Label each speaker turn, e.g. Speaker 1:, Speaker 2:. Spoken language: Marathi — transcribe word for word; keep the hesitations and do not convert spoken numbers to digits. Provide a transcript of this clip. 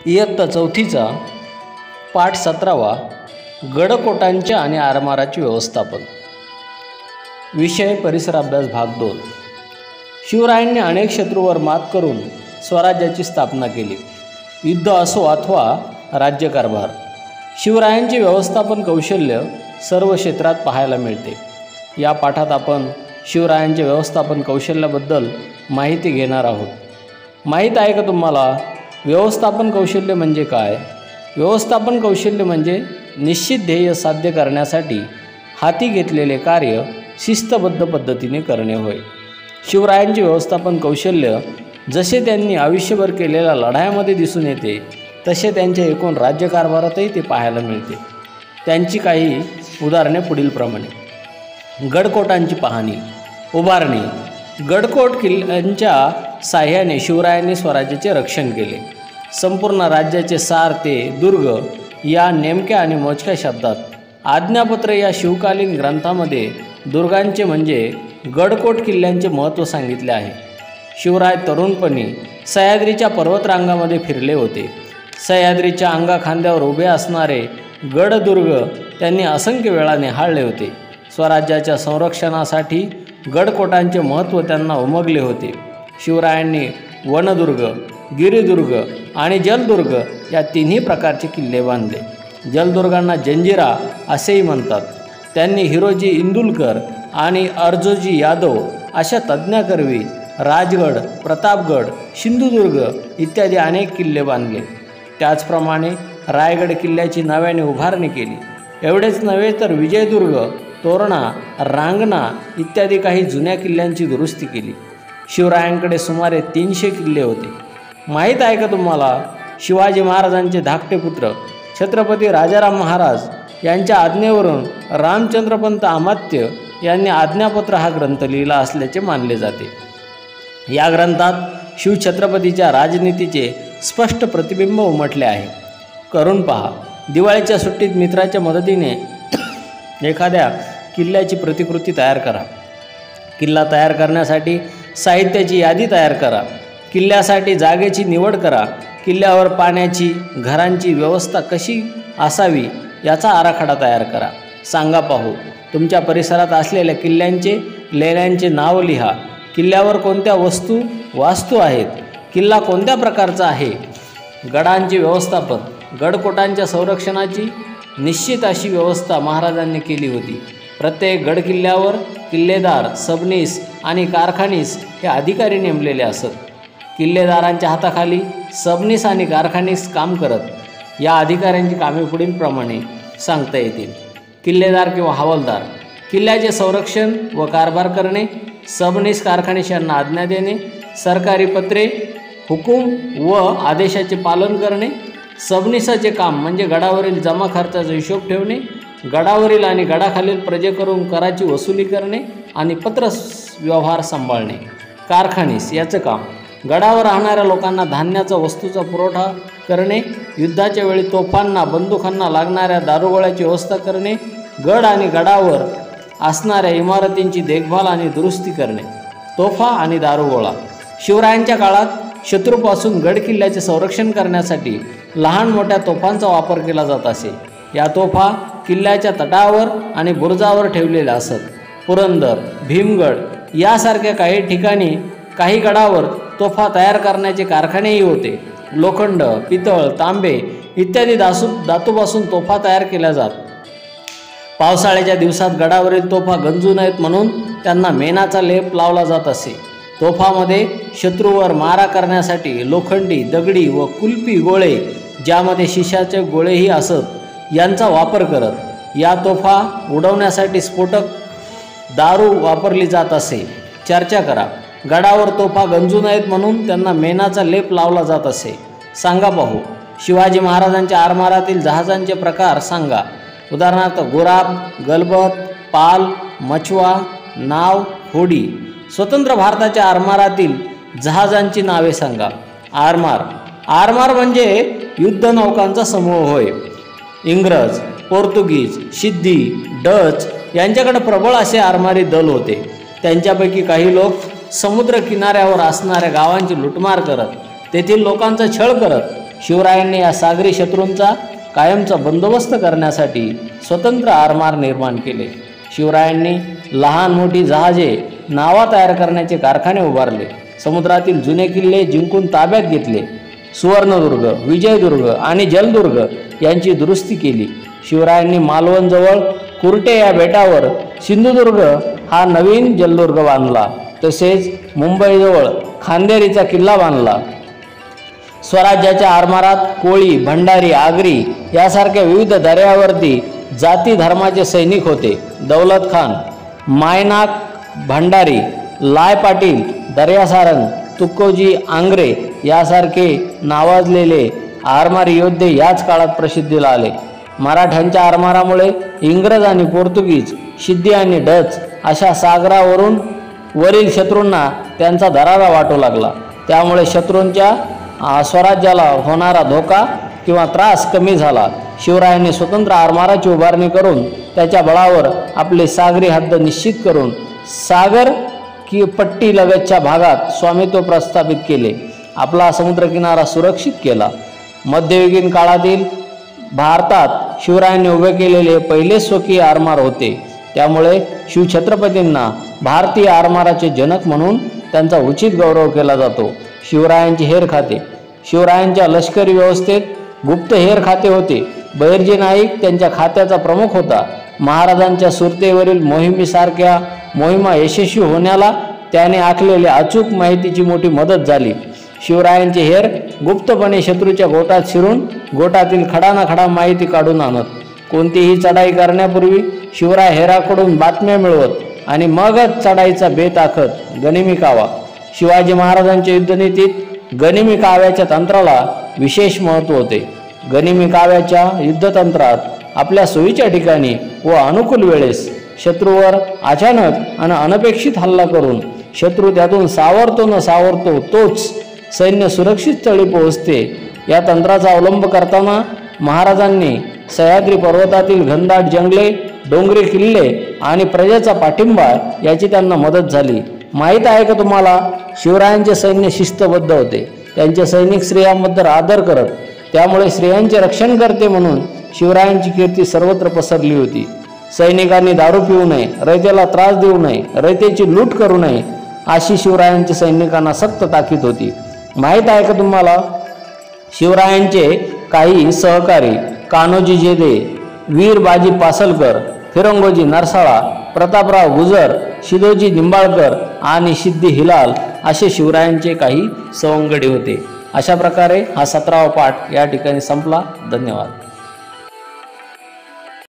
Speaker 1: इयत्ता चौथीचा पाठ सतरावा गडकोटांचे आणि आरमाराचे व्यवस्थापन. विषय परिसर अभ्यास भाग दोन. शिवरायांनी अनेक शत्रूवर मात करून स्वराज्याची स्थापना केली. युद्ध असो अथवा राज्यकारभार, शिवरायांचे व्यवस्थापन कौशल्य सर्व क्षेत्रात पाहायला मिळते. या पाठात आपण शिवरायांचे व्यवस्थापन कौशल्याबद्दल माहिती घेणार आहोत. माहीत आहे का तुम्हाला व्यवस्थापन कौशल्य म्हणजे काय? व्यवस्थापन कौशल्य म्हणजे निश्चित ध्येय साध्य करण्यासाठी हाती घेतलेले कार्य शिस्तबद्ध पद्धतीने करणे होय. शिवरायांचे व्यवस्थापन कौशल्य जसे त्यांनी आयुष्यभर केलेल्या लढायांमध्ये दिसून येते, तसे त्यांच्या एकूण राज्यकारभारातही ते पाहायला मिळते. त्यांची काही उदाहरणे पुढीलप्रमाणे. गडकोटांची पाहणी, उभारणी. गडकोट किल्ल्यांच्या साह्याने शिवरायांनी स्वराज्याचे रक्षण केले. संपूर्ण राज्याचे सार ते दुर्ग या नेमक्या आणि मोजक्या शब्दात आज्ञापत्र या शिवकालीन ग्रंथामध्ये दुर्गांचे म्हणजे गडकोट किल्ल्यांचे महत्त्व सांगितले आहे. शिवराय तरुणपणी सह्याद्रीच्या पर्वतरांगामध्ये फिरले होते. सह्याद्रीच्या अंगाखांद्यावर उभे असणारे गडदुर्ग त्यांनी असंख्य वेळा निहाळले होते. स्वराज्याच्या संरक्षणासाठी गडकोटांचे महत्त्व त्यांना उमगले होते. शिवरायांनी वनदुर्ग, गिरिदुर्ग आणि जलदुर्ग या तिन्ही प्रकारचे किल्ले बांधले. जलदुर्गांना जंजिरा असेही म्हणतात. त्यांनी हिरोजी इंदुलकर आणि अर्जोजी यादव अशा तज्ज्ञाकरवी राजगड, प्रतापगड, सिंधुदुर्ग इत्यादी अनेक किल्ले बांधले. त्याचप्रमाणे रायगड किल्ल्याची नव्याने उभारणी केली. एवढेच नव्हे तर विजयदुर्ग, तोरणा, रांगणा इत्यादी काही जुन्या किल्ल्यांची दुरुस्ती केली. शिवरायांकडे सुमारे तीनशे किल्ले होते. माहीत आहे का तुम्हाला शिवाजी महाराजांचे धाकटे पुत्र छत्रपती राजाराम महाराज यांच्या आज्ञेवरून रामचंद्रपंत अमात्य यांनी आज्ञापत्र हा ग्रंथ लिहिला असल्याचे मानले जाते. या ग्रंथात शिवछत्रपतीच्या राजनीतीचे स्पष्ट प्रतिबिंब उमटले आहे. करून पहा. दिवाळीच्या सुट्टीत मित्राच्या मदतीने एखाद्या किल्ल्याची प्रतिकृती तयार करा. किल्ला तयार करण्यासाठी साहित्याची यादी तयार करा. किल्ल्यासाठी जागेची निवड करा. किल्ल्यावर पाण्याची, घरांची व्यवस्था कशी असावी याचा आराखडा तयार करा. सांगा पाहू, तुमच्या परिसरात असलेल्या किल्ल्यांचे, लेण्यांचे नाव लिहा. किल्ल्यावर कोणत्या वस्तू, वास्तू आहेत? किल्ला कोणत्या प्रकारचा आहे? गडांचे व्यवस्थापन. गडकोटांच्या संरक्षणाची निश्चित अशी व्यवस्था महाराजांनी केली होती. प्रत्येक गडकिल्ल्यावर किल्लेदार, सबनीस आणि कारखानीस हे अधिकारी नेमलेले असत. किल्लेदारांच्या हाताखाली सबनीस आणि कारखानीस काम करत. या अधिकाऱ्यांची कामे पुढीलप्रमाणे सांगता येतील. किल्लेदार किंवा हवालदार किल्ल्याचे संरक्षण व कारभार करणे. सबनीस, कारखानीस यांना आज्ञा देणे. सरकारी पत्रे, हुकूम व आदेशाचे पालन करणे. सबनीसाचे काम म्हणजे गडावरील जमा खर्चाचा हिशोब ठेवणे. गडावरील आणि गडाखालील प्रजेकडून कराची वसुली करणे आणि पत्र व्यवहार सांभाळणे. कारखानीस याचं काम गडावर राहणाऱ्या लोकांना धान्याचा, वस्तूचा पुरवठा करणे. युद्धाच्या वेळी तोफांना, बंदुकांना लागणाऱ्या दारुगोळ्याची व्यवस्था करणे. गड आणि गडावर असणाऱ्या इमारतींची देखभाल आणि दुरुस्ती करणे. तोफा आणि दारुगोळा. शिवरायांच्या काळात शत्रूपासून गड किल्ल्याचे संरक्षण करण्यासाठी लहान मोठ्या तोफांचा वापर केला जात असे. या तोफा किल्ल्याच्या तटावर आणि बुरुजावर ठेवलेल्या असत. पुरंदर, भीमगड यासारख्या काही ठिकाणी काही गडावर तोफा तयार करण्याचे कारखानेही होते. लोखंड, पितळ, तांबे इत्यादी दासू धातूपासून तोफा तयार केल्या जात. पावसाळ्याच्या दिवसात गडावरील तोफा गंजू नयेत म्हणून त्यांना मेणाचा लेप लावला जात असे. तोफामध्ये शत्रूवर मारा करण्यासाठी लोखंडी, दगडी व कुल्फी गोळे, ज्यामध्ये शिशाचे गोळेही असत, यांचा वापर करत. या तोफा उडवण्यासाठी स्फोटक दारू वापरली जात असे. चर्चा करा. गडावर तोफा गंजू नयेत म्हणून त्यांना मेणाचा लेप लावला जात असे. सांगा पाहू, शिवाजी महाराजांच्या आरमारातील जहाजांचे प्रकार सांगा. उदाहरणार्थ गुराब, गलबत, पाल, मचवा, नाव, होडी. स्वतंत्र भारताच्या आरमारातील जहाजांची नावे सांगा. आरमार. आरमार म्हणजे युद्धनौकांचा समूह होय. इंग्रज, पोर्तुगीज, सिद्धी, डच यांच्याकडे प्रबळ असे आरमारी दल होते. त्यांच्यापैकी काही लोक समुद्र किनाऱ्यावर असणाऱ्या गावांची लुटमार करत, तेथील लोकांचा छळ करत शिवरायांनी या सागरी शत्रूंचा कायमचा बंदोबस्त करण्यासाठी स्वतंत्र आरमार निर्माण केले. शिवरायांनी लहान मोठी जहाजे नावा तयार करण्याचे कारखाने उभारले. समुद्रातील जुने किल्ले जिंकून ताब्यात घेतले. सुवर्णदुर्ग, विजयदुर्ग आणि जलदुर्ग यांची दुरुस्ती केली. शिवरायांनी मालवणजवळ कुर्टे या बेटावर सिंधुदुर्ग हा नवीन जलदुर्ग बांधला. तसेच मुंबईजवळ खांदेरीचा किल्ला बांधला. स्वराज्याच्या आरमारात कोळी, भंडारी, आगरी यासारख्या विविध दर्यावरती जाती धर्माचे सैनिक होते. दौलत खान, मायनाक भंडारी, लाय पाटील, दर्यासारंग, तुकोजी आंग्रे यासारखे नावाजलेले आरमारी योद्धे याच काळात प्रसिद्धीला आले. मराठ्यांच्या आरमारामुळे इंग्रज आणि पोर्तुगीज, सिद्धी आणि डच अशा सागरावरून वरील शत्रूंना त्यांचा दरारा वाटू लागला. त्यामुळे शत्रूंच्या स्वराज्याला होणारा धोका किंवा त्रास कमी झाला. शिवरायांनी स्वतंत्र आरमाराची उभारणी करून त्याच्या बळावर आपले सागरी हद्द निश्चित करून सागर की पट्टी लगतच्या भागात स्वामित्व प्रस्थापित केले. आपला समुद्रकिनारा सुरक्षित केला. मध्ययुगीन काळातील भारतात शिवरायांनी उभे केलेले पहिले स्वकीय आरमार होते. त्यामुळे शिवछत्रपतींना भारतीय आरमाराचे जनक म्हणून त्यांचा उचित गौरव केला जातो. शिवरायांचे हेर खाते. शिवरायांच्या लष्करी व्यवस्थेत गुप्त हेर खाते होते. बहिर्जी नाईक त्यांच्या खात्याचा प्रमुख होता. महाराजांच्या सुरतेवरील मोहिमेसारख्या मोहिमा यशस्वी होण्याला त्याने आखलेल्या अचूक माहितीची मोठी मदत झाली. शिवरायांचे हेर गुप्तपणे शत्रूच्या गोटात शिरून गोटातील खडाना खडा माहिती काढून आणत. कोणतीही चढाई करण्यापूर्वी शिवराय हेराकडून बातम्या मिळवत आणि मगच चढाईचा बेत आखत. गनिमी कावा. शिवाजी महाराजांच्या युद्धनीतीत गनिमी काव्याच्या तंत्राला विशेष महत्त्व होते. गनिमी काव्याच्या युद्धतंत्रात आपल्या सोयीच्या ठिकाणी व अनुकूल वेळेस शत्रूवर अचानक आणि अनपेक्षित हल्ला करून शत्रू त्यातून सावरतो न सावरतो तोच सैन्य सुरक्षित स्थळी पोहोचते. या तंत्राचा अवलंब करताना महाराजांनी सह्याद्री पर्वतातील घनदाट जंगले, डोंगरी किल्ले आणि प्रजेचा पाठिंबा याची त्यांना मदत झाली. माहीत आहे का तुम्हाला, शिवरायांचे सैन्य शिस्तबद्ध होते. त्यांचे सैनिक स्त्रियांबद्दल आदर करत. त्यामुळे स्त्रियांचे रक्षण करते म्हणून शिवरायांची कीर्ती सर्वत्र पसरली होती. सैनिकांनी दारू पिऊ नये, रयतेला त्रास देऊ नये, रयतेची लूट करू नये अशी शिवरायांची सैनिकांना सक्त ताकीद होती. माहीत आहे का तुम्हाला, शिवरायांचे काही सहकारी कान्होजी जेदे, वीर बाजी पासलकर, फिरंगोजी नरसाळा, प्रतापराव गुजर, शिदोजी निंबाळकर आणि सिद्धी हिलाल असे शिवरायांचे काही सवंगडी होते. अशा प्रकारे हा सतरावा पाठ या ठिकाणी संपला. धन्यवाद.